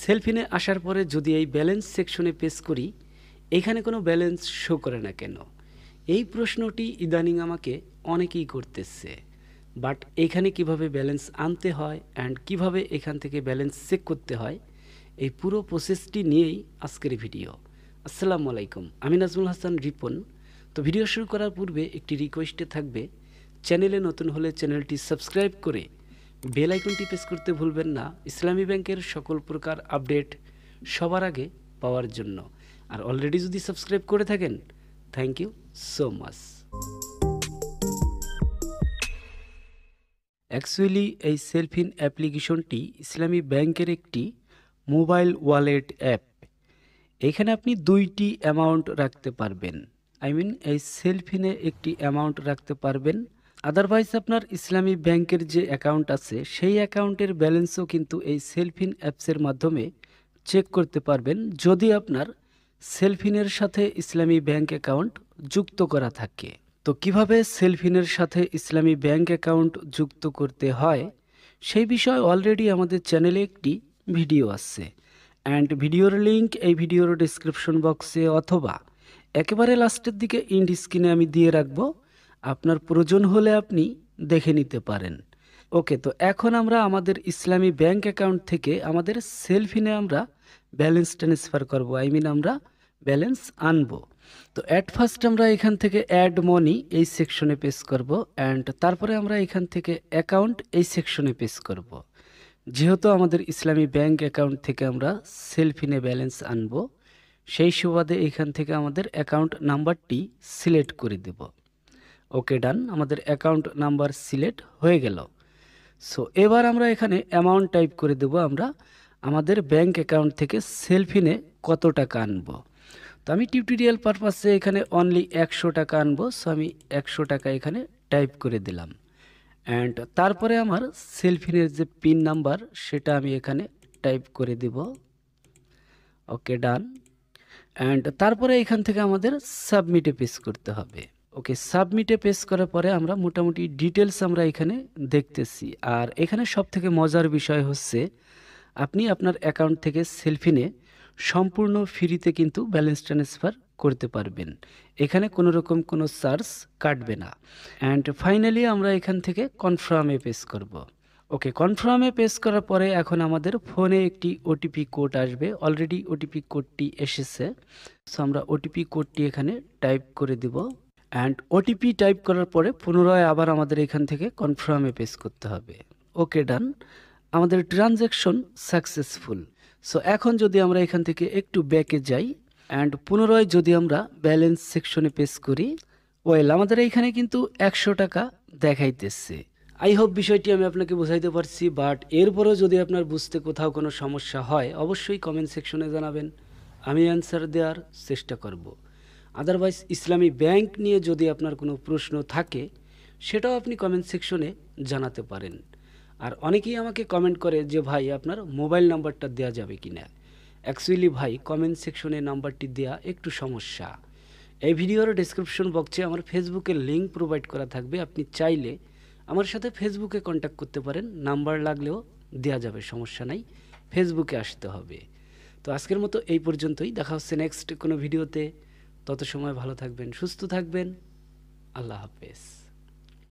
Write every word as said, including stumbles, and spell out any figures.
সেলফিনে আসার পরে যদি এই ব্যালেন্স সেকশনে পেশ করি, এখানে কোনো ব্যালেন্স শো করে না কেন? এই প্রশ্নটি ইদানিং আমাকে অনেকেই করতেছে। বাট এখানে কিভাবে ব্যালেন্স আনতে হয় অ্যান্ড কিভাবে এখান থেকে ব্যালেন্স চেক করতে হয়, এই পুরো প্রসেসটি নিয়েই আজকের ভিডিও। আসসালামু আলাইকুম, আমি নাজমুল হাসান রিপন। তো ভিডিও শুরু করার পূর্বে একটি রিকোয়েস্টে থাকবে, চ্যানেলে নতুন হলে চ্যানেলটি সাবস্ক্রাইব করে বেল আইকনটি প্রেস করতে ভুলবেন না ইসলামী ব্যাংকের সকল প্রকার আপডেট সবার আগে পাওয়ার জন্য। আর অলরেডি যদি সাবস্ক্রাইব করে থাকেন, thank you so much. Actually এই সেলফিন অ্যাপ্লিকেশনটি ইসলামী ব্যাংকের একটি মোবাইল ওয়ালেট অ্যাপ। এখানে আপনি দুইটি অ্যামাউন্ট রাখতে পারবেন। আই মিন এই সেলফিনে একটি অ্যামাউন্ট রাখতে পারবেন। আদারওয়াইজ আপনার ইসলামী ব্যাংকের যে অ্যাকাউন্ট আছে সেই অ্যাকাউন্টের ব্যালেন্সও কিন্তু এই সেলফিন অ্যাপসের মাধ্যমে চেক করতে পারবেন, যদি আপনার সেলফিনের সাথে ইসলামী ব্যাংক অ্যাকাউন্ট যুক্ত করা থাকে। তো কিভাবে সেলফিনের সাথে ইসলামী ব্যাংক অ্যাকাউন্ট যুক্ত করতে হয় সেই বিষয়ে অলরেডি আমাদের চ্যানেলে একটি ভিডিও আছে, অ্যান্ড ভিডিওর লিঙ্ক এই ভিডিওর ডিসক্রিপশন বক্সে অথবা একেবারে লাস্টের দিকে ইন্ড স্ক্রিনে আমি দিয়ে রাখবো। আপনার প্রয়োজন হলে আপনি দেখে নিতে পারেন। ওকে, তো এখন আমরা আমাদের ইসলামী ব্যাংক অ্যাকাউন্ট থেকে আমাদের সেলফিনে আমরা ব্যালেন্স ট্রান্সফার করব, আই মিন আমরা ব্যালেন্স আনবো। তো অ্যাট ফার্স্ট আমরা এখান থেকে অ্যাড মানি এই সেকশনে পেশ করব, অ্যান্ড তারপরে আমরা এখান থেকে অ্যাকাউন্ট এই সেকশনে পেশ করব। যেহেতু আমাদের ইসলামী ব্যাংক অ্যাকাউন্ট থেকে আমরা সেলফিনে ব্যালেন্স আনবো, সেই সুবাদে এখান থেকে আমাদের অ্যাকাউন্ট নাম্বারটি সিলেক্ট করে দেব। ওকে, ডান, আমাদের অ্যাকাউন্ট নাম্বার সিলেক্ট হয়ে গেল। সো এবার আমরা এখানে অ্যামাউন্ট টাইপ করে দেব, আমরা আমাদের ব্যাংক অ্যাকাউন্ট থেকে সেলফিনে কত টাকা আনবো। তো আমি টিউটোরিয়াল পারপাসে এখানে অনলি একশো টাকা আনবো, সো আমি একশো টাকা এখানে টাইপ করে দিলাম। অ্যান্ড তারপরে আমার সেলফিনের যে পিন নাম্বার সেটা আমি এখানে টাইপ করে দিব। ওকে, ডান। অ্যান্ড তারপরে এখান থেকে আমাদের সাবমিটে পেশ করতে হবে। ওকে, সাবমিটে পেশ করার পরে আমরা মোটামুটি ডিটেলস আমরা এখানে দেখতেছি। আর এখানে সব থেকে মজার বিষয় হচ্ছে আপনি আপনার অ্যাকাউন্ট থেকে সেলফিনে সম্পূর্ণ ফ্রিতে কিন্তু ব্যালেন্স ট্রান্সফার করতে পারবেন। এখানে কোনো রকম কোনো চার্জ কাটবে না। অ্যান্ড ফাইনালি আমরা এখান থেকে কনফার্মে পেশ করব। ওকে, কনফার্মে পেশ করার পরে এখন আমাদের ফোনে একটি ওটিপি কোড আসবে। অলরেডি ওটিপি কোডটি এসেছে, সো আমরা ওটিপি কোডটি এখানে টাইপ করে দিব। অ্যান্ড ওটিপি টাইপ করার পরে পুনরায় আবার আমাদের এখান থেকে কনফার্মে পেশ করতে হবে। ওকে, ডান, আমাদের ট্রানজ্যাকশন সাকসেসফুল। সো এখন যদি আমরা এখান থেকে একটু ব্যাকে যাই অ্যান্ড পুনরায় যদি আমরা ব্যালেন্স সেকশনে পেশ করি, ওয়েল আমাদের এইখানে কিন্তু একশো টাকা দেখাইতেছে। আই হোপ বিষয়টি আমি আপনাকে বোঝাইতে পারছি, বাট এরপরেও যদি আপনার বুঝতে কোথাও কোনো সমস্যা হয় অবশ্যই কমেন্ট সেকশনে জানাবেন, আমি অ্যান্সার দেওয়ার চেষ্টা করব। আদারওয়াইজ ইসলামী ব্যাংক নিয়ে যদি আপনার কোনো প্রশ্ন থাকে সেটাও আপনি কমেন্ট সেকশনে জানাতে পারেন। আর অনেকেই আমাকে কমেন্ট করে যে ভাই আপনার মোবাইল নাম্বারটা দেওয়া যাবে কি না। অ্যাকচুয়ালি ভাই কমেন্ট সেকশনে নাম্বারটি দেওয়া একটু সমস্যা। এই ভিডিওর ডেসক্রিপশন বক্সে আমার ফেসবুকের লিঙ্ক প্রোভাইড করা থাকবে, আপনি চাইলে আমার সাথে ফেসবুকে কন্ট্যাক্ট করতে পারেন, নাম্বার লাগলেও দেওয়া যাবে, সমস্যা নাই, ফেসবুকে আসতে হবে। তো আজকের মতো এই পর্যন্তই, দেখা হচ্ছে নেক্সট কোনো ভিডিওতে। তত সময় ভালো থাকবেন, সুস্থ থাকবেন, আল্লাহ হাফেজ।